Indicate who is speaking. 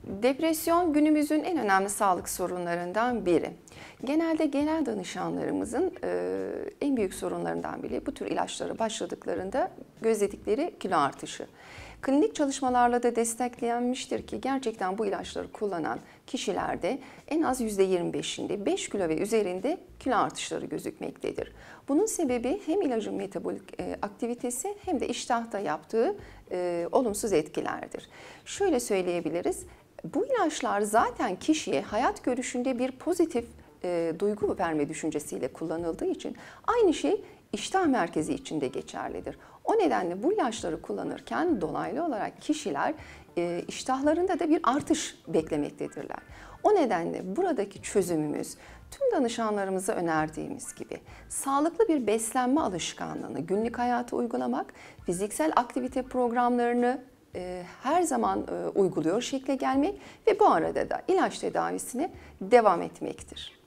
Speaker 1: Depresyon günümüzün en önemli sağlık sorunlarından biri. Genelde genel danışanlarımızın en büyük sorunlarından biri bu tür ilaçlara başladıklarında gözledikleri kilo artışı. Klinik çalışmalarla da desteklenmiştir ki gerçekten bu ilaçları kullanan kişilerde en az %25'inde 5 kilo ve üzerinde kilo artışları gözükmektedir. Bunun sebebi hem ilacın metabolik aktivitesi hem de iştahta yaptığı olumsuz etkilerdir. Şöyle söyleyebiliriz. Bu ilaçlar zaten kişiye hayat görüşünde bir pozitif duygu verme düşüncesiyle kullanıldığı için aynı şey iştah merkezi için de geçerlidir. O nedenle bu ilaçları kullanırken dolaylı olarak kişiler iştahlarında da bir artış beklemektedirler. O nedenle buradaki çözümümüz tüm danışanlarımıza önerdiğimiz gibi sağlıklı bir beslenme alışkanlığını günlük hayata uygulamak, fiziksel aktivite programlarını her zaman uyguluyor şekle gelmek ve bu arada da ilaç tedavisine devam etmektir.